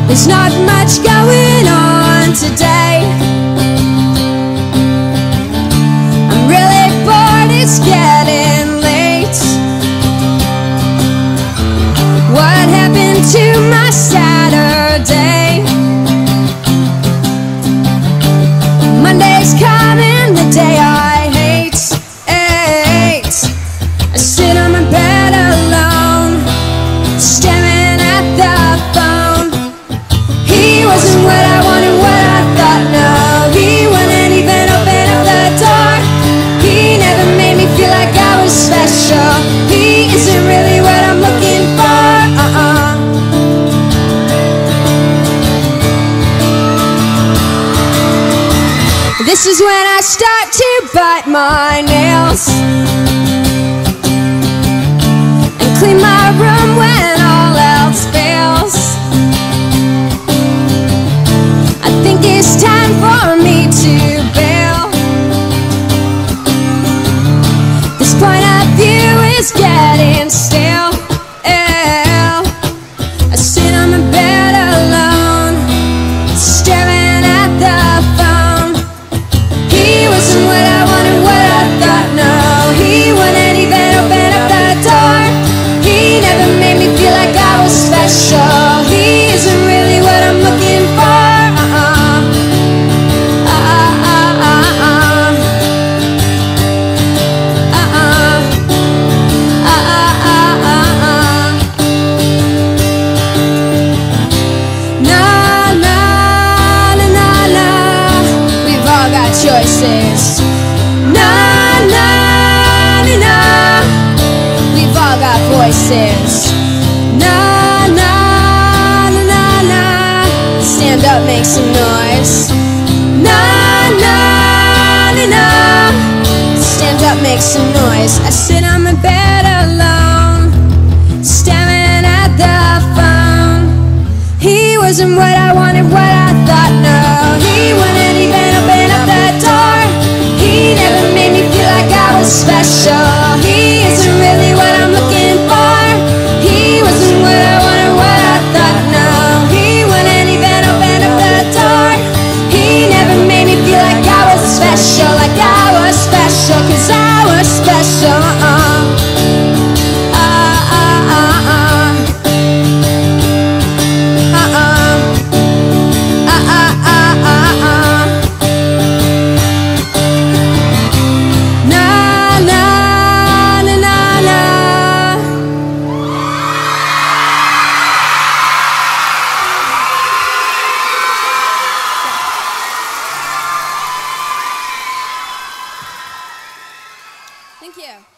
There's not much going on today. I'm really bored, it's getting late. What happened to my Saturday? Monday's coming, the day I hate. I sit on my bed alone, staring at the phone. He wasn't what I wanted, what I thought, no. He wouldn't even open up the door. He never made me feel like I was special. He isn't really what I'm looking for. This is when I start to bite my nails and clean my room when all else fails. I think it's time for me to bail. This point of view is getting stale. I sit on my bed alone, staring at the phone. He wasn't what I wanted, what I thought, no. He wouldn't even open up the door. He never made me feel like I was special. He isn't really what I'm looking for. Choices. Nah, nah, nah, nah. We've all got voices. Nah, nah, nah, nah, nah. Stand up, make some noise. Nah, nah, nah, nah. Stand up, make some noise. I sit on my bed alone, staring at the phone. He wasn't what I wanted, what I thought, no. He wouldn't even open up the door. He never made me feel like I was special. He isn't really what I'm looking for. He wasn't what I wanted, what I thought, no. He wouldn't even open up the door. He never made me feel like I was special, like I was special, 'cause I was special. Thank you.